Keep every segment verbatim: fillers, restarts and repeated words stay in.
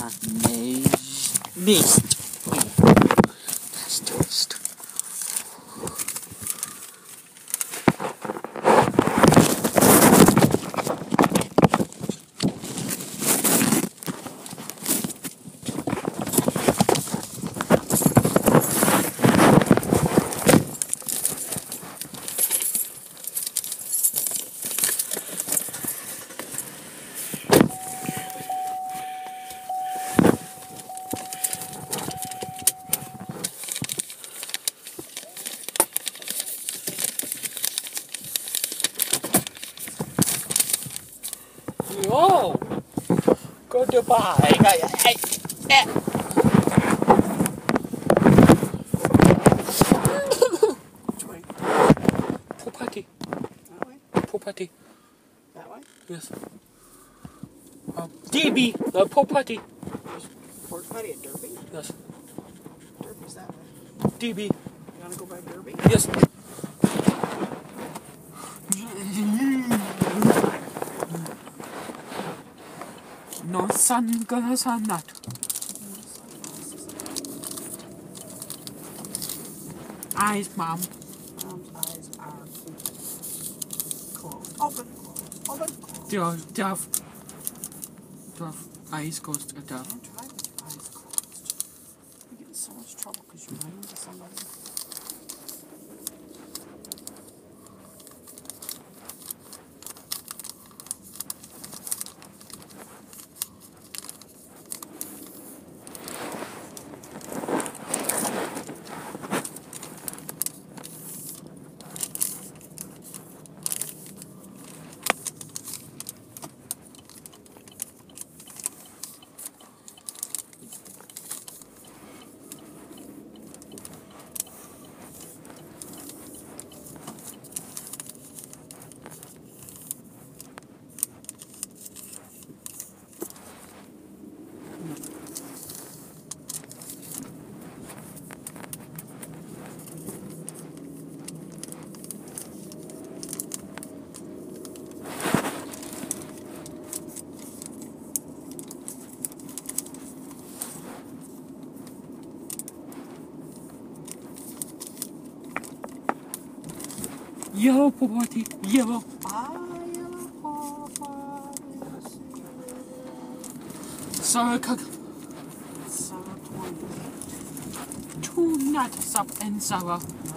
Mist. That's toast. Yo, goodbye. Hey, hey, hey. Which way? Property. That way? Property. That way? Yes. Um, D B, the property. Property at Derby? Yes. Derby's that way. D B. You want to go by Derby? Yes. No sun, gonna sun not. Eyes, Mom. Mom's eyes are closed. Open, open. Do you have, do you have, do you have eyes closed? Don't try with your eyes closed. You get in so much trouble because you're running into somebody. Yellow property, yellow. Ah, yellow property. Sarah Cook. Sarah twenty-eight. Two nuts up and Sarah.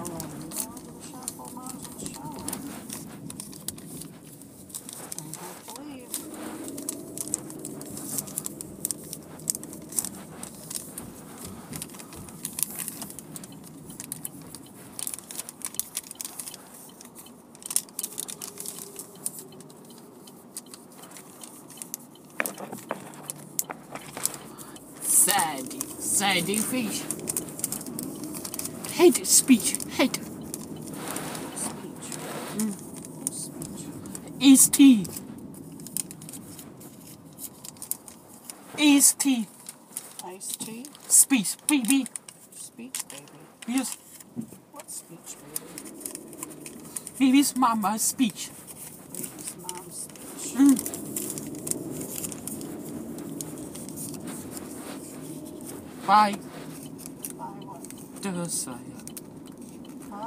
Sandy, Sandy fish. Hate speech, hate. Speech. Mm. Speech. East tea. East tea. Iced tea. Speech, baby. Speech, baby. Yes. What speech, baby? Baby's mama's speech. Baby's mom's speech. Mm. Bye. Bye what? The saya. Huh?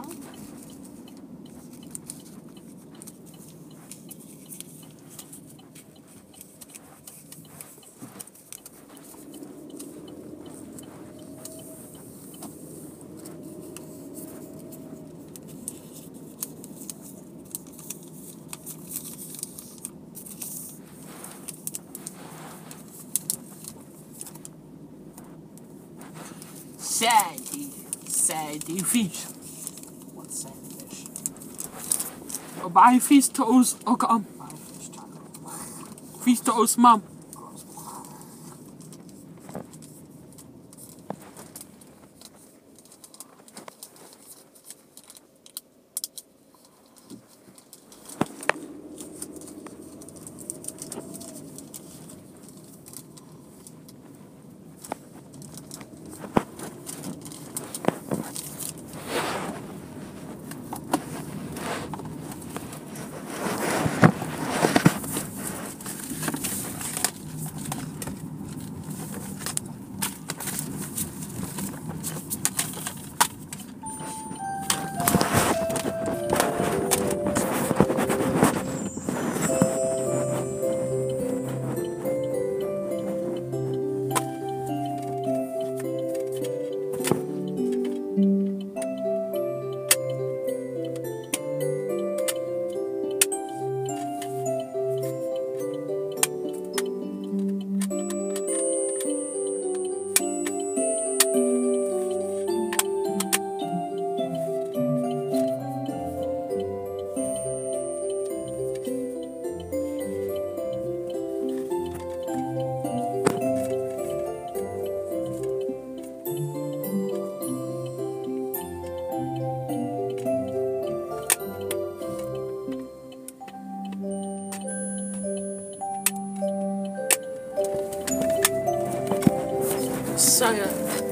Sandy, sandy fish. What's sandy fish? Oh, buy fish toes, okay. Um. Buy fish taco. Fish toes, mom. Messiah.